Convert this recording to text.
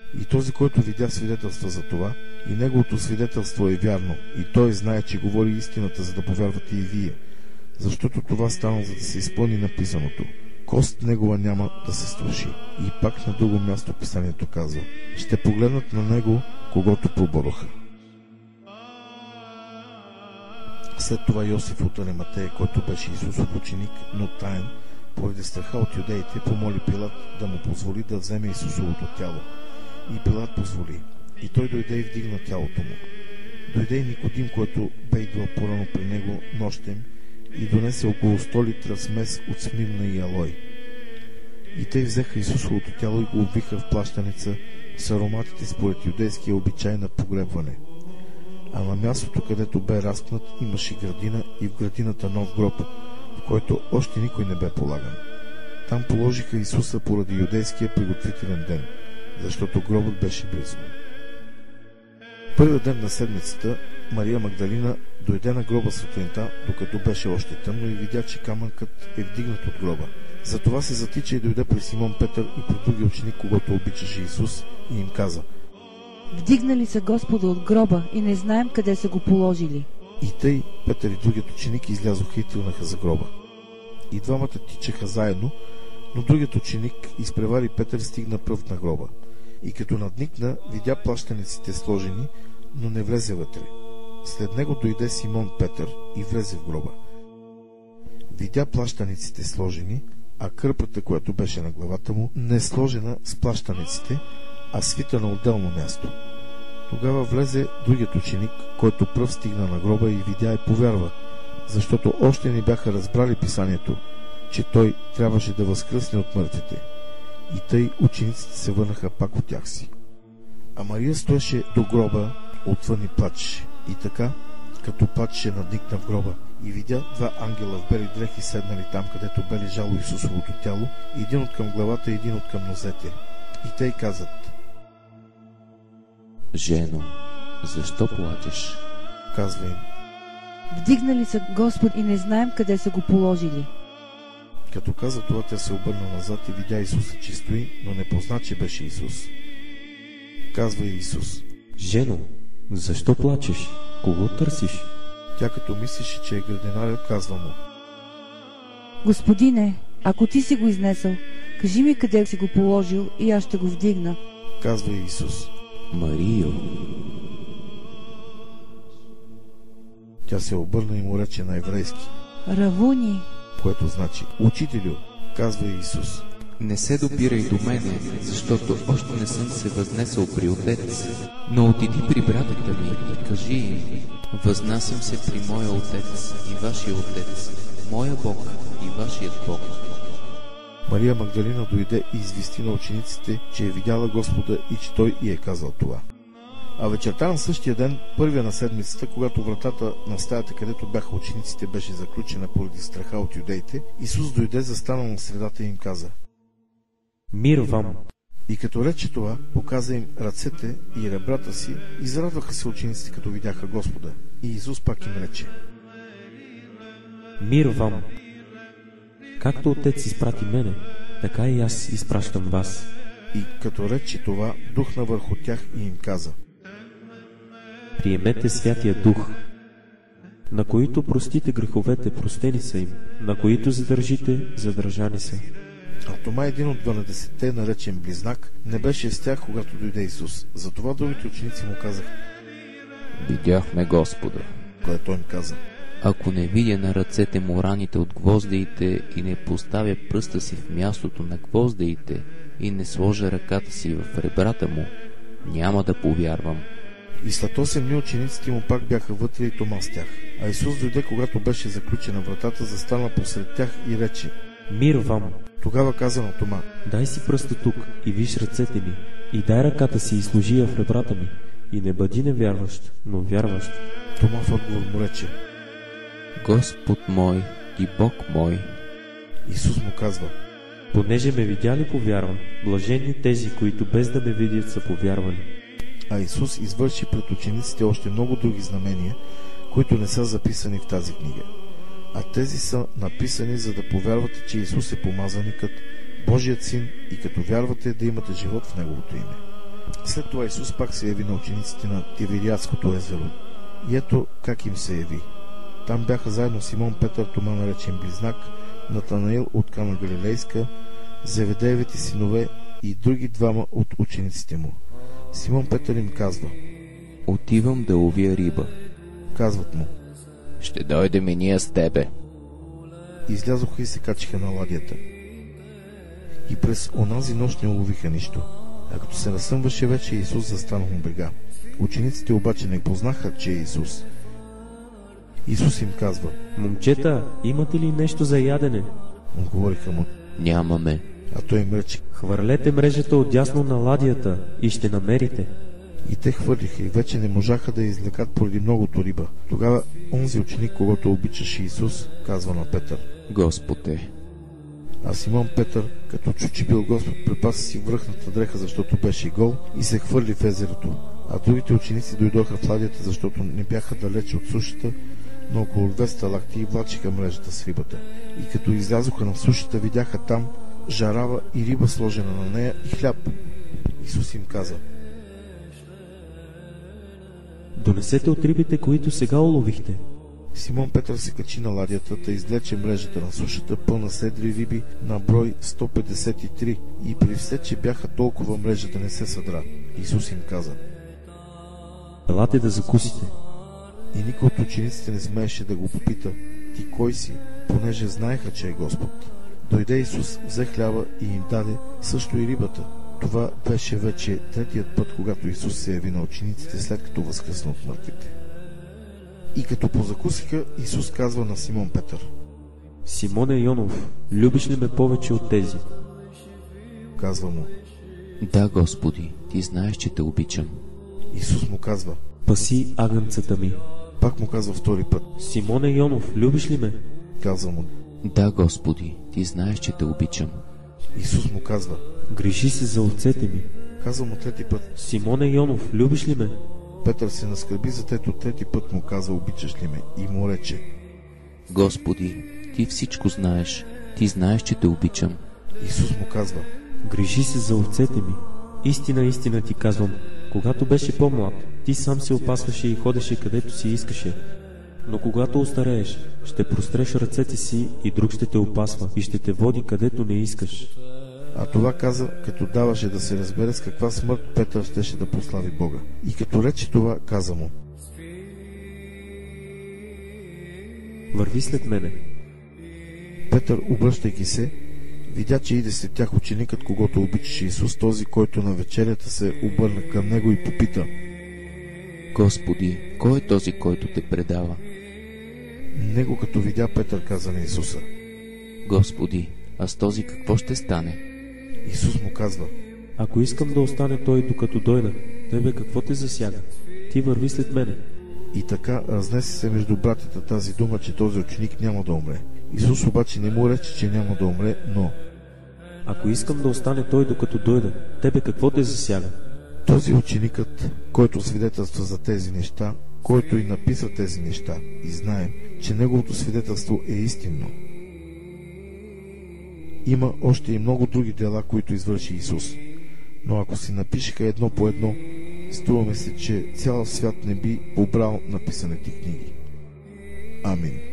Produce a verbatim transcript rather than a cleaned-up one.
И този, който видя, свидетелства за това, и неговото свидетелство е вярно, и той знае, че говори истината, за да повярвате и вие, защото това стана, за да се изпълни написаното. Кост негова няма да се струши. И пак на друго място писанието казва: ще погледнат на него, когото пробороха. След това Йосиф от Ариматея, който беше Исусов ученик, но таен, поради страха от юдеите, помоли Пилат да му позволи да вземе Исусовото тяло. И Пилат позволи. И той дойде и вдигна тялото му. Дойде и Никодим, който бе идвал порано при него нощем, и донесе около сто литра смес от смирна и алой. И те взеха Исусовото тяло и го обвиха в плащаница с ароматите според юдейския обичай на погребване. А на мястото, където бе разпнат, имаше градина, и в градината нов гроб, в който още никой не бе полаган. Там положиха Исуса поради юдейския приготвителен ден, защото гробът беше близо. Първият ден на седмицата Мария Магдалина дойде на гроба сутринта, докато беше още тъмно, и видя, че камъкът е вдигнат от гроба. Затова се затича и дойде при Симон Петър и при другия ученик, когато обичаше Исус, и им каза: вдигнали са Господа от гроба и не знаем къде са го положили. И тъй Петър и другият ученик излязоха и тръгнаха за гроба. И двамата тичаха заедно, но другият ученик изпревари Петър, стигна пръв на гроба. И като надникна, видя плащаниците сложени, но не влезе вътре. След него дойде Симон Петър и влезе в гроба. Видя плащаниците сложени, а кърпата, която беше на главата му, не сложена с плащаниците, а свита на отделно място. Тогава влезе другият ученик, който пръв стигна на гроба и видя и повярва, защото още не бяха разбрали писанието, че той трябваше да възкръсне от мъртвите. И тъй учениците се върнаха пак от тях си. А Мария стоеше до гроба отвън и плачеше. И така, като плачеше, надникна в гроба и видя два ангела в бели дрехи седнали там, където бе лежало Исусовото тяло, един от към главата и един от към нозете. И те й казат: жено, защо плачеш? Казва им: вдигнали са Господ и не знаем къде са го положили. Като каза това, тя се обърна назад и видя Исуса, че стои, но не позна, че беше Исус. Казва й Исус: жено, защо плачеш? Кого търсиш? Тя, като мислеше, че е градинарят, казва му: Господине, ако ти си го изнесъл, кажи ми къде си го положил и аз ще го вдигна. Казва й Исус: Марио. Тя се обърна и му рече на еврейски: Равуни, което значи учителю. Казва й Исус: не се допирай до мене, защото още не съм се възнесъл при Отец, но отиди при братята ми и кажи им: възнасям се при моя Отец и вашия Отец, моя Бог и вашият Бог. Мария Магдалина дойде и извести на учениците, че е видяла Господа и че той й е казал това. А вечерта на същия ден, първия на седмицата, когато вратата на стаята, където бяха учениците, беше заключена поради страха от юдеите, Исус дойде, застана на средата и им каза: мир вам! И като рече това, показа им ръцете и ребрата си, и зарадваха се учениците, като видяха Господа. И Исус пак им рече: мир вам! Както Отец изпрати мене, така и аз изпращам вас. И като рече това, духна върху тях и им каза: приемете Святия Дух. На които простите греховете, простени са им, на които задържите, задържани са. А Тома, един от дванадесетте, наречен Близнак, не беше с тях, когато дойде Исус. Затова другите ученици му казаха: видяхме Господа. Което той им каза: ако не видя на ръцете му раните от гвоздеите и не поставя пръста си в мястото на гвоздеите и не сложа ръката си в ребрата му, няма да повярвам. И след осем дни учениците му пак бяха вътре и Тома с тях. А Исус дойде, когато беше заключена вратата, застана посред тях и рече: мир вам! Тогава каза на Тома: дай си пръста тук и виж ръцете ми, и дай ръката си и сложи я в ребрата ми, и не бъди невярващ, но вярващ. Тома в отговор му рече: Господ мой и Бог мой. Исус му казва: понеже ме видяли, повярва. Блажени тези, които без да ме видят са повярвали. А Исус извърши пред учениците още много други знамения, които не са записани в тази книга. А тези са написани, за да повярвате, че Исус е помазаникът, Божият син, и като вярвате, да имате живот в Неговото име. След това Исус пак се яви на учениците на Тивериадското езеро. И ето как им се яви. Там бяха заедно Симон Петър, Тома наречен Близнак, Натанаил от Кана Галилейска, Зеведеевите синове и други двама от учениците му. Симон Петър им казва: Отивам да ловя риба. Казват му: Ще дойдем и ние с тебе. Излязоха и се качиха на ладията. И през онази нощ не уловиха нищо. А като се разсъмваше вече, Исус застанал на брега. Учениците обаче не познаха, че е Исус. Исус им казва: Момчета, имате ли нещо за ядене? Отговориха му: Нямаме. А той им рече: Хвърлете мрежата отдясно на ладията и ще намерите. И те хвърлиха и вече не можаха да извлекат поради многото риба. Тогава онзи ученик, когато обичаше Исус, казва на Петър: Господе. А Симон Петър, като чу, че бил Господ, припаси си връхната дреха, защото беше гол, и се хвърли в езерото. А другите ученици дойдоха в ладията, защото не бяха далече от сушата, но около двеста лакти, и влачиха мрежата с рибата. И като излязоха на сушата, видяха там жарава и риба сложена на нея и хляб. Исус им каза: Донесете от рибите, които сега уловихте. Симон Петър се качи на ладията, да извлече мрежата на сушата, пълна с едри риби, на брой сто петдесет и три, и при все, че бяха толкова, мрежата не се съдра. Исус им каза: Елате да закусите. И никой от учениците не смееше да го попита: Ти кой си? Понеже знаеха, че е Господ. Дойде Исус, взе хляба и им даде, също и рибата. Това беше вече третият път, когато Исус се яви на учениците, след като възкръсна от мъртвите. И като позакусиха, Исус казва на Симон Петър: Симоне Йонов, любиш ли ме повече от тези? Казва му: Да, Господи, ти знаеш, че те обичам. Исус му казва: Паси агънцата ми. Пак му казва втори път: Симоне Йонов, любиш ли ме? Казва му: Да, Господи, ти знаеш, че те обичам. Исус му казва: Грижи се за овцете ми. Казва му трети път: Симоне Йонов, любиш ли ме? Петър се наскърби, затето трети път му казва: Обичаш ли ме? И му рече: Господи, ти всичко знаеш. Ти знаеш, че те обичам. Исус му казва: Грижи се за овцете ми. Истина, истина ти казвам, когато беше по-млад, ти сам се опасваше и ходеше където си искаше. Но когато остарееш, ще простреш ръцете си и друг ще те опасва и ще те води където не искаш. А това каза, като даваше да се разбере с каква смърт Петър щеше да прослави Бога. И като рече това, каза му: Върви след мене. Петър, обръщайки се, видя, че иде след тях ученикът, когото обичаше Исус, този, който на вечерята се обърна към него и попита: Господи, кой е този, който те предава? Него като видя, Петър каза на Исуса: Господи, а с този какво ще стане? Исус му казва: Ако искам да остане той докато дойда, тебе какво те засяга? Ти върви след мене. И така разнесе се между братята тази дума, че този ученик няма да умре. Исус обаче не му рече, че няма да умре, но: Ако искам да остане той докато дойда, тебе какво те засяга? Този ученикът, който свидетелства за тези неща, който и написа тези неща, и знаем, че неговото свидетелство е истинно. Има още и много други дела, които извърши Исус. Но ако си напишеха едно по едно, струваме се, че цял свят не би побрал написаните книги. Амин.